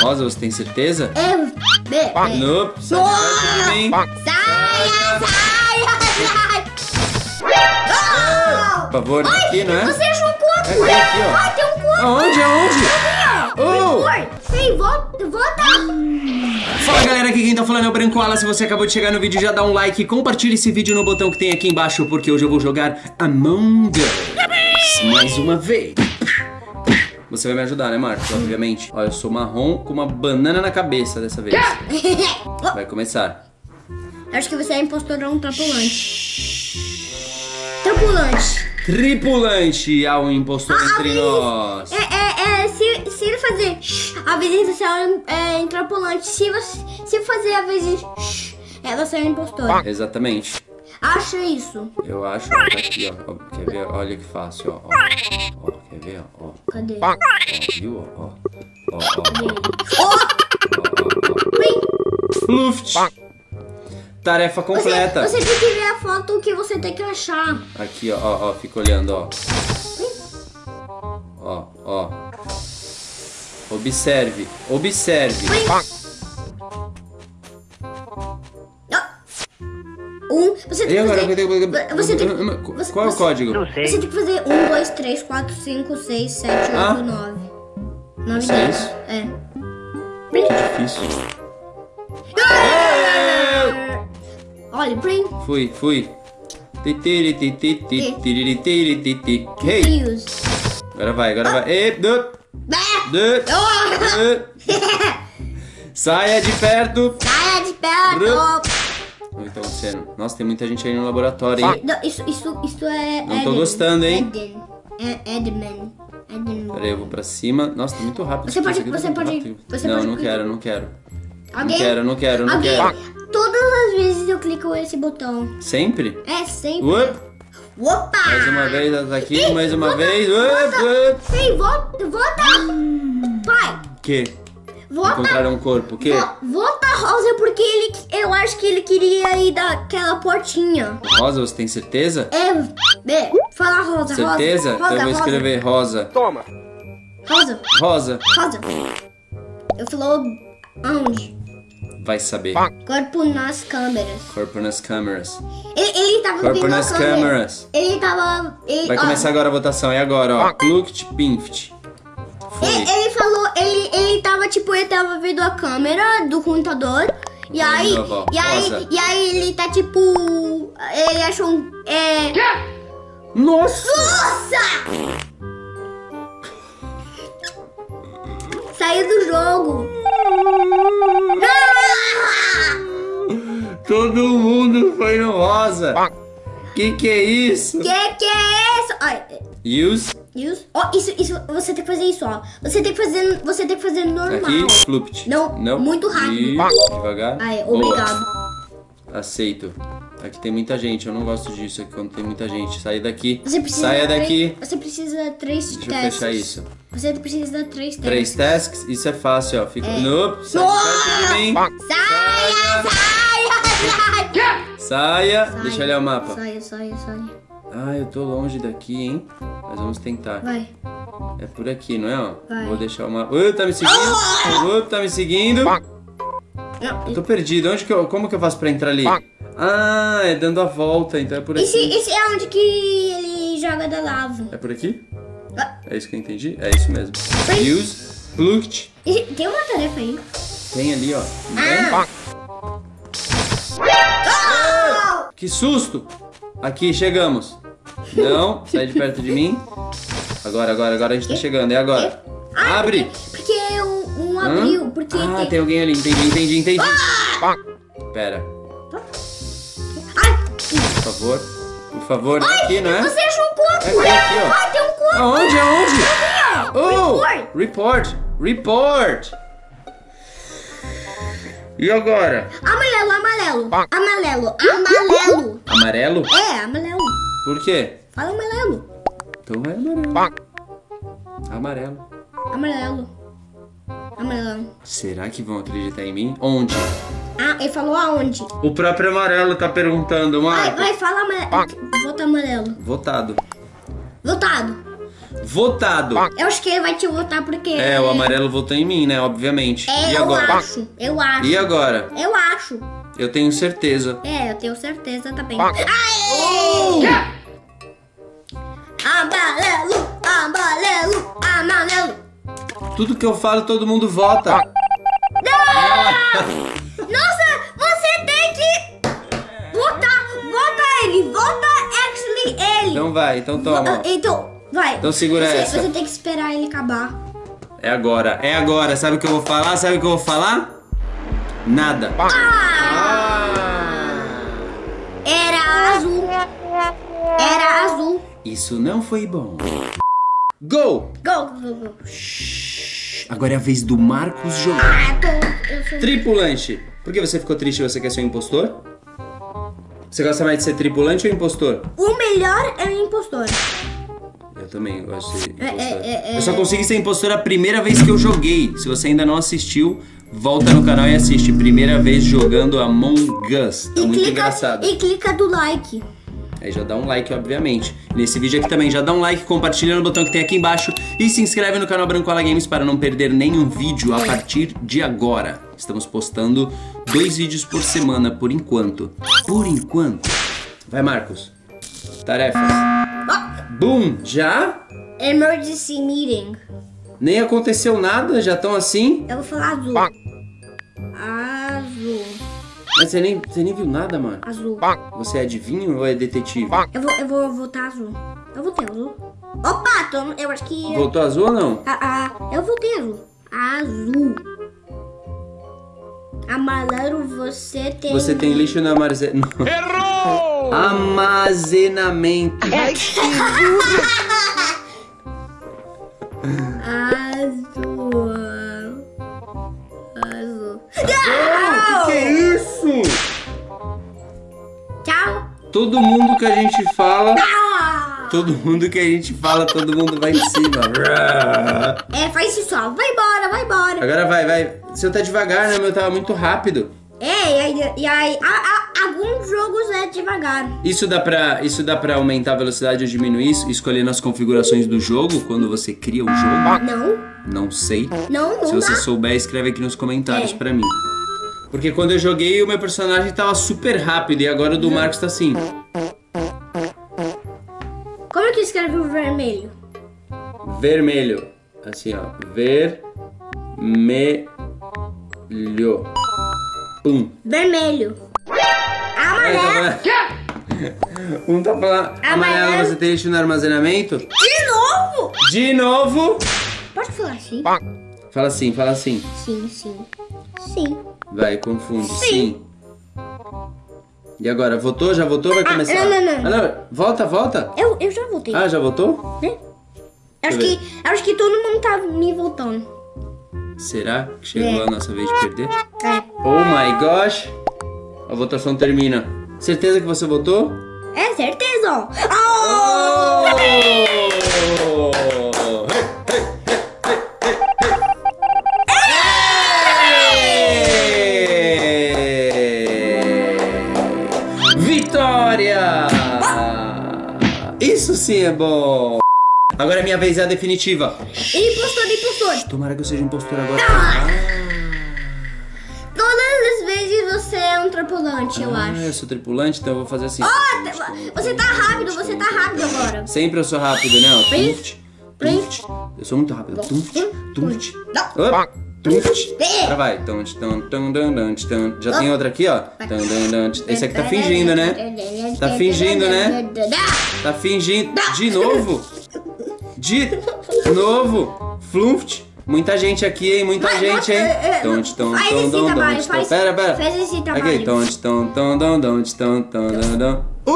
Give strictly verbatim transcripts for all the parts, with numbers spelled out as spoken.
Rosa, você tem certeza? É. B. Nope. Sai de perto de mim. Saia, saia, saia. Por favor, aqui, não é? Você achou um corpo? É aqui, aqui, ó. Ai, tem um corpo. Aonde, aonde? Oh. Ei, volta, volta. Fala galera, aqui quem tá falando é o Brancoala. Se você acabou de chegar no vídeo, já dá um like e compartilha esse vídeo no botão que tem aqui embaixo, porque hoje eu vou jogar Among Us mais uma vez. Você vai me ajudar, né, Marcos? Obviamente. Ó, eu sou marrom com uma banana na cabeça dessa vez. Vai começar. Acho que você é impostorão trapulante. Trapulante. Tripulante ao impostor Ah, entre nós. É, é, é, se, se ele fazer a vez você é intrapulante. Se você se fazer a vez é você é impostor. Exatamente. Acha isso. Eu acho, ó, tá aqui, ó. Ó, quer ver? Olha que fácil, ó. Ó, ó quer ver? Ó, ó. Cadê? Ó, viu? Ó, ó. Ó, ó. Ó! Luft. Tarefa completa. Você, você tem que ver a foto que você tem que achar. Aqui, ó, ó, ó, fica olhando, ó. Ó, ó. Observe, observe. Um, você tem E que agora? fazer... Você tem, você, Qual é o você, código? Não sei. Você tem que fazer um, dois, três, quatro, cinco, seis, sete, Ah. oito, nove. Nove, Só dez. isso? É. Que difícil. Olha, Brim. Fui, fui. Titiri, titiri, titiri, titiri, titiri. Hey! Rios. Agora vai, agora vai. E, du, du, du. Saia de perto. Saia de perto. O que tá acontecendo? Nossa, tem muita gente aí no laboratório, hein? Não, isso, isso, isso é... Não tô Eden. gostando, hein? Eden. É Edman. Edman. Pera aí, eu vou pra cima. Nossa, tá muito rápido. Você isso pode- aqui tá você muito pode- rápido. você Não, pode não clicar. quero, não quero. Alguém? Não quero, não quero, não Alguém? quero. Todas as vezes eu clico esse botão. Sempre? É, sempre. Up. Opa! Mais uma vez, essa aqui, Ei, mais uma volta, vez. volta. Up, up. Ei, volta, volta! Pai, Que? volta! Encontraram um corpo, o quê? vo- Volta, Rosa, porque ele, eu acho que ele queria ir daquela portinha. Rosa, você tem certeza? É, B. Fala Rosa, Certeza? Rosa. Então eu vou escrever rosa. Toma. Rosa, Rosa. Rosa. Eu falou aonde? Vai saber. Corpo nas câmeras. Corpo nas câmeras. Ele, ele tava Corpo vendo nas a câmera. câmeras. Ele tava... Ele, Vai ó, começar agora a votação. E agora, ó. Plucked, Pinft. Foi. Ele, ele falou, ele, ele tava tipo, ele tava vendo a câmera do computador. E Vai aí, de novo, ó. e aí, Rosa. e aí ele tá tipo, ele achou um, é... Nossa! Nossa! Saiu do jogo. Todo mundo foi no rosa. Que que é isso? Que que é isso? Ai, Use. isso, ó, isso, isso, você tem que fazer isso, ó. Você tem que fazer, você tem que fazer normal. Aqui, Plucked. Não, muito rápido. E devagar. Ai, Boa. obrigado. Aceito. Aqui tem muita gente, eu não gosto disso aqui quando tem muita gente. Sai daqui. Você precisa Saia três- daqui. Você precisa três Deixa eu testes. fechar isso. Você precisa de três testes. Três tasks, isso é fácil, ó. Fica. Nope, sai de perto de mim. Saia, saia, saia. Saia. Saia. Deixa eu olhar o mapa. Saia, saia, saia. Ah, eu tô longe daqui, hein? Mas vamos tentar. Vai. É por aqui, não é, ó? Vai. Vou deixar o mapa. Uh, tá me seguindo? Uh, tá me seguindo? Não, Eu tô perdido. Onde que eu, como que eu faço pra entrar ali? Ah, é dando a volta, então é por esse, aqui. esse é onde que ele joga da lava. É por aqui? Ah, É isso que eu entendi? É isso mesmo. Oi. Use, Plucked. esse- tem uma tarefa aí. Tem ali, ó. Não tem? Ah. Que susto! Aqui, chegamos. Não, sai de perto de mim. Agora, agora, agora a gente tá chegando. É agora. Ah, Abre! Porque, porque um, um Hã? abriu. Porque Ah, tem... tem alguém ali. Entendi, entendi, entendi. Pera, Ai, por favor. Por favor, aqui, não é? você achou um corpo. É aqui, ó. Ai, tem um corpo. Aonde, aonde? Aqui, ó. Oh! Report. Report! Report! E agora? Amarelo, amarelo. Amarelo, amarelo. Amarelo? É, amarelo. Por quê? Fala amarelo. Então é amarelo. Amarelo. Amarelo. Amarelo. Será que vão acreditar em mim? Onde? Ah, ele falou aonde? O próprio amarelo tá perguntando, Vai, Marco. vai, fala amarelo. Vota amarelo. Votado. Votado. Votado. Eu acho que ele vai te votar porque... É, o amarelo votou em mim, né? Obviamente. É, E eu agora? acho. Eu acho. E agora? Eu acho. Eu tenho certeza. É, eu tenho certeza também. Aê! Amarelo, amarelo, amarelo. Tudo que eu falo, todo mundo vota. Nossa, você tem que votar. Vota ele. Vota actually ele. Então vai, então toma. Então, vai. Então segura você, essa. Você tem que esperar ele acabar. É agora, é agora. Sabe o que eu vou falar? Sabe o que eu vou falar? Nada. Ah! Era azul. Era azul. Isso não foi bom. Gol! Go, go, go. Agora é a vez do Marcos jogar. Ah, tô, eu sou... Tripulante. Por que você ficou triste e você quer ser um impostor? Você gosta mais de ser tripulante ou impostor? O melhor é o impostor. Eu também gosto de ser É, impostor. é, é, Eu só consegui ser impostor a primeira vez que eu joguei. Se você ainda não assistiu, volta no canal e assiste. Primeira vez jogando Among Us. Tá E muito clica, engraçado. E clica do like. Aí já dá um like, obviamente. Nesse vídeo aqui também já dá um like, compartilha no botão que tem aqui embaixo e se inscreve no canal Brancola Games para não perder nenhum vídeo a partir de agora. Estamos postando dois vídeos por semana, por enquanto. Por enquanto. Vai, Marcos. Tarefas. Oh, Boom! Já? emergency meeting. Nem aconteceu nada, já estão assim? Eu vou falar azul. Azul. Mas você nem, você nem viu nada, mano. Azul. Você é adivinho ou é detetive? Eu vou, eu vou votar azul. Eu votei azul. Opa, tô, eu acho que... Voltou azul ou não? Ah, ah, eu votei azul. Azul. Amarelo, você tem... Você tem lixo no armazenamento. Errou! Armazenamento. Azul. Azul. O que, que é isso? Tchau. Todo mundo que a gente fala, Ah. todo mundo que a gente fala, todo mundo vai em cima. É, faz isso só. Vai embora, vai embora. Agora vai, vai. O seu tá devagar, né? O meu tava muito rápido. É, e aí, e aí a, a, alguns jogos é devagar. Isso dá pra, isso dá pra aumentar a velocidade ou diminuir, escolhendo as configurações do jogo quando você cria o jogo? Não, Não sei. não, não Se dá. você souber, escreve aqui nos comentários É. pra mim. Porque quando eu joguei, o meu personagem tava super rápido e agora o do Marcos tá assim. Como é que escreve o vermelho? Vermelho. Assim, ó. Vermelho. Pum. Vermelho. Aí, Amarelo. tá falando- Um tá falando. Amarelo, Amarelo. você tem lixo no armazenamento? De novo? De novo. Pode falar assim? Fala assim, fala assim. Sim, sim. Sim. Vai, confunde. Sim. Sim. E agora, votou? Já votou? Vai começar? não, não, não. Ah, não. Volta, volta. Eu, eu já votei. Ah, já votou? Né? Acho Deixa eu que, acho que todo mundo tá me votando. Será que chegou É. a nossa vez de perder? É. Oh my gosh. A votação termina. Certeza que você votou? É certeza. Oh! Oh! Vitória! Isso sim é bom! Agora é minha vez, é a definitiva. Impostor, impostor. Tomara que eu seja impostor agora. Todas as vezes você é um tripulante, eu Ah, acho. eu sou tripulante, então eu vou fazer assim. Oh, você tá rápido, você tá rápido agora. Sempre eu sou rápido, né? Ó, Print, Tunft, tunft. Eu sou muito rápido. Tunft, tunft. Não. Opa, tunft. É. Agora vai. Tunft, tum, tum, tum, tum, tum. Já tem outra aqui, ó. Tum, tum, tum. Esse aqui tá fingindo, né? Tá fingindo, né? Tá fingindo. De novo? De novo? Flunft. Muita gente aqui, hein? Muita Vai, gente, hein? vai, é, é, Tonte, tom, faz tom, esse tom, trabalho, tonte, tom. faz- Pera, pera. faz esse trabalho. Aqui, tonte, tom, tom, tom, tonte, tom, tom, tom, tom. Uh!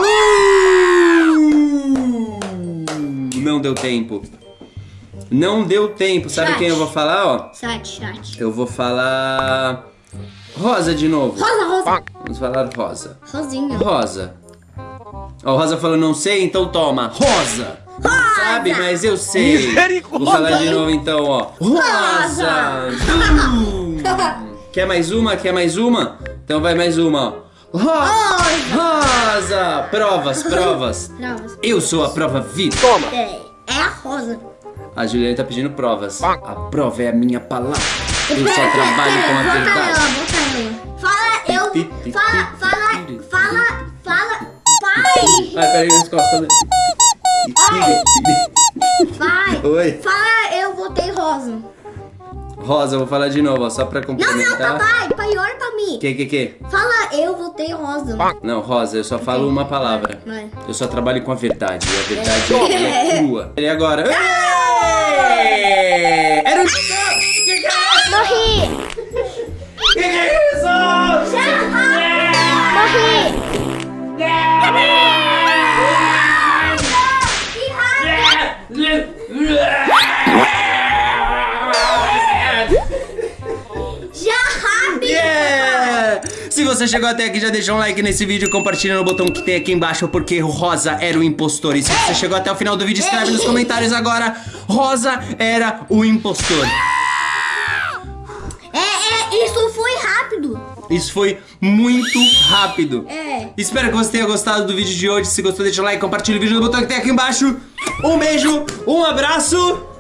Não deu tempo. Não deu tempo. Sabe Chat. quem eu vou falar, ó? Chat, chat. Eu vou falar... Rosa de novo. Rosa, rosa. Vamos falar rosa. Rosinha. Rosa. Ó, o Rosa falou, não sei, então toma. Rosa. Não sabe, mas eu sei. Vou falar de novo então, ó. Rosa. Hum. Quer mais uma? Quer mais uma? Então vai mais uma, ó. Rosa. Rosa. Provas, provas. Provas. Eu sou a prova viva. É, é a rosa. A Juliana tá pedindo provas. A prova é a minha palavra. Eu só trabalho com a verdade. Bota ela, fala eu. Fala, fala, fala, fala, pai. Ai, peraí, nas costas. Pai. Oi. Fala eu votei rosa. Rosa, eu vou falar de novo, ó, só pra Não, complementar. não, papai. Pai, olha pra mim. Que, que, que? Fala eu votei rosa. Não, Rosa, eu só falo uma palavra. Vai. Eu só trabalho com a verdade. E a verdade é crua. E agora? Êêêê! Era um... Que que é isso? Morri. Que que é isso? Morri. Já rápido. Yeah! Se você chegou até aqui, já deixa um like nesse vídeo, compartilha no botão que tem aqui embaixo, porque o Rosa era o impostor. E se você chegou até o final do vídeo, escreve nos comentários agora: Rosa era o impostor. É, é, isso foi rápido. Isso foi muito rápido. É. Espero que você tenha gostado do vídeo de hoje. Se gostou, deixa o like, compartilha o vídeo no botão que tem aqui embaixo. Um beijo, um abraço.